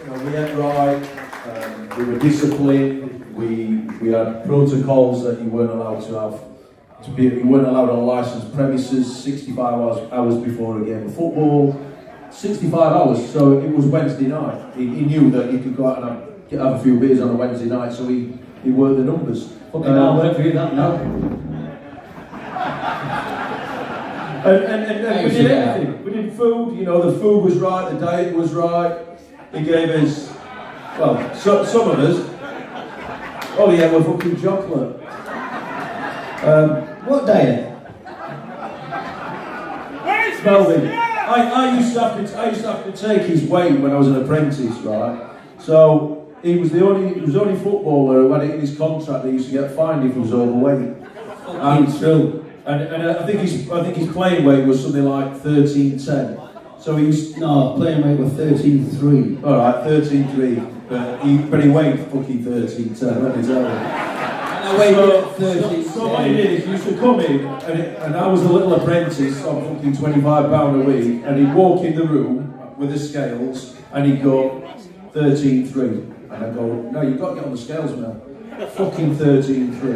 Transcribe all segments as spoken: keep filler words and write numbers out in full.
You know, we ate right, um, we were disciplined, we we had protocols that you weren't allowed to have, to be, you weren't allowed on licensed premises sixty-five hours, hours before a game of football, sixty-five hours, so it was Wednesday night. He, he knew that he could go out and have, have a few beers on a Wednesday night, so he, he worked the numbers. Fucking um, hell, wait for you that now. And, and, and, and we did everything. We did food, you know, the food was right, the diet was right. He gave us, well, so, some of us, oh yeah, we're fucking chocolate. Um, what diet? Melvin, I, I, used to have to, I used to have to take his weight when I was an apprentice, right? So he was the only, he was the only footballer who had it in his contract that he used to get fined if he was overweight. And still. And, and I think his I think his playing weight was something like thirteen ten. So he's no playing weight was thirteen three. All right, thirteen three. But he but he weighed fucking thirteen ten. Let me tell you. And I weighed so, thirteen. So, so what he did is he used to come in, and, it, and I was a little apprentice on fucking twenty-five pound a week, and he'd walk in the room with the scales, and he'd go thirteen three, and I'd go, no, you've got to get on the scales, man. Fucking thirteen three.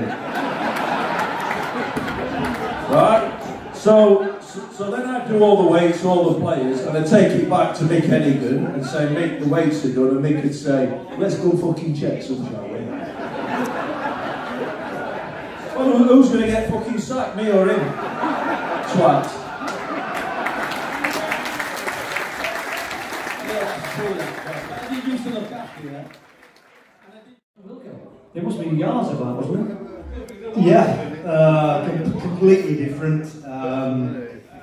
Right? So, so, so then I'd do all the weights, all the players, and I'd take it back to Mick Hennigan and say, Mick, the weights are done, and Mick would say, let's go fucking check some, shall we? Well, who's going to get fucking sacked, me or him? Twat. I did used to look after that. There must be yards of that, wasn't it? Yeah, uh, com completely different. Um,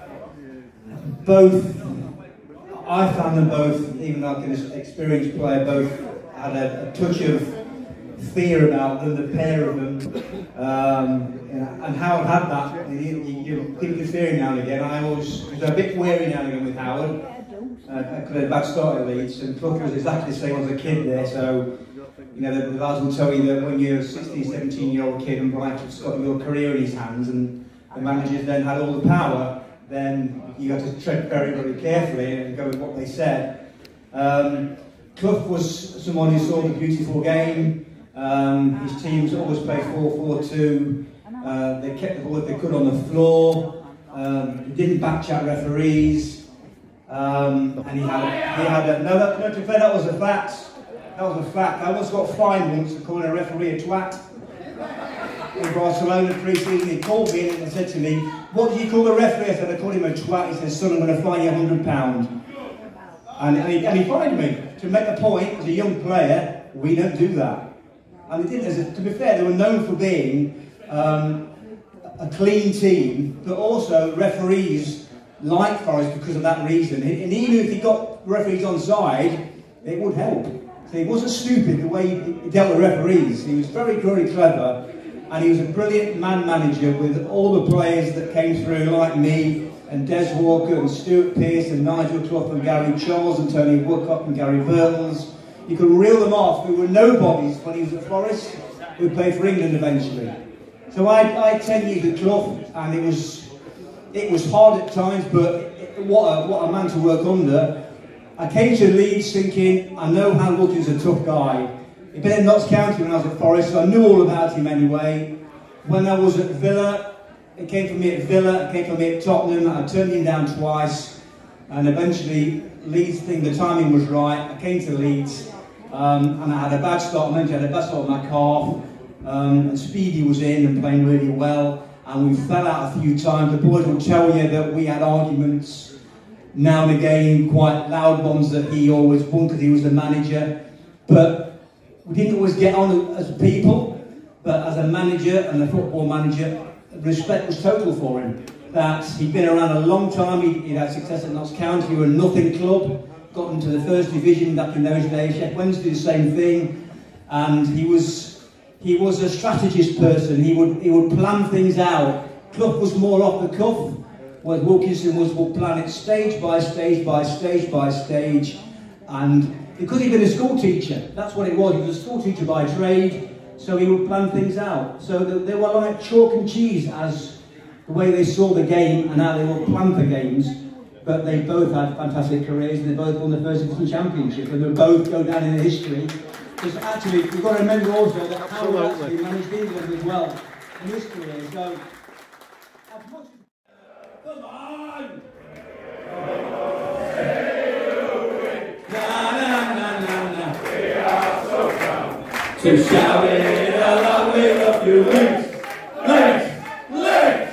both, I found them both, even though like an experienced player, both had a, a touch of fear about them, the pair of them. Um, and Howard had that. You, you, you keep the fear now and again. I always was a bit wary now and again with Howard. Uh, I could have a bad start at Leeds, and Plucker was exactly the same as a kid there. So. You know, the, the lads will tell you that when you're a sixteen, seventeen year old kid and Brighton's got your career in his hands and the managers then had all the power, then you got to tread very, very carefully and go with what they said. Um, Clough was someone who saw the beautiful game. Um, his teams always played four four two. Uh, they kept the ball if they could on the floor. Um, he didn't backchat referees. Um, and he had, a, he had a, no, that, no, to be fair, that was a fact. That was a fact. I once got fined once for calling a referee a twat. In Barcelona pre-season, he called me in and said to me, what do you call the referee? I said, I called him a twat. He said, son, I'm going to fine you a hundred pounds. And, and, he, and he fined me. To make the point, as a young player, we don't do that. And they didn't, to be fair, they were known for being um, a clean team, but also referees like Forest because of that reason. And even if he got referees on side, it would help. So he wasn't stupid the way he dealt with referees. He was very, very clever, and he was a brilliant man manager with all the players that came through, like me, and Des Walker, and Stuart Pearce, and Nigel Clough, and Gary Charles, and Tony Woodcock, and Gary Birtles. You could reel them off. They were nobodies when he was at Forest, who played for England eventually. So I, I had ten years at Clough, and it was, it was hard at times, but it, what, a, what a man to work under. I came to Leeds thinking, I know Hal Wilkins is a tough guy. He'd been in Notts County when I was at Forest, so I knew all about him anyway. When I was at Villa, it came from me at Villa, it came from me at Tottenham, I turned him down twice, and eventually, Leeds thing, the timing was right. I came to Leeds, um, and I had a bad start, I mentioned I had a bad start with my calf, um, and Speedy was in and playing really well, and we fell out a few times. The boys will tell you that we had arguments now and again, quite loud ones that he always won because he was the manager. But we didn't always get on as people, but as a manager and a football manager, respect was total for him. That he'd been around a long time, he'd, he'd had success at Notts County, we were a nothing club, got into the first division back in those days. Sheffield Wednesday, the same thing. And he was, he was a strategist person, he would, he would plan things out. Clough was more off the cuff. Whereas Wilkinson was, will plan it stage by stage by stage by stage, and because he'd been a school teacher, that's what it was, he was a school teacher by trade, so he would plan things out. So they were like chalk and cheese as the way they saw the game and how they would plan for games. but they both had fantastic careers and they both won the first division championship and they'll both go down in history. Because actually, you've got to remember also that Howard actually managed England as well in his career. So, as much as... Come on! Na, na, na, na, na. We are so proud to shout it along with a few links. Links! Links!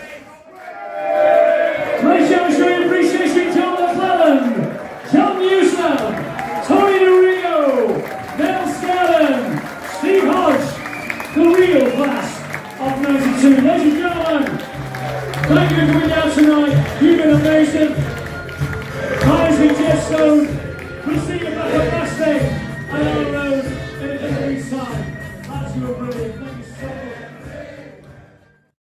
Please show your appreciation to John McClellan, John Newsom, Tony DeRio, Nell Scanlon, Steve Hodge, the real class of ninety-two. Ladies and gentlemen, thank you for coming down tonight. You've been amazing. My name's been Jeff Stone. We'll see you back at Bastet and on the road in a few weeks' time. That's your brilliant.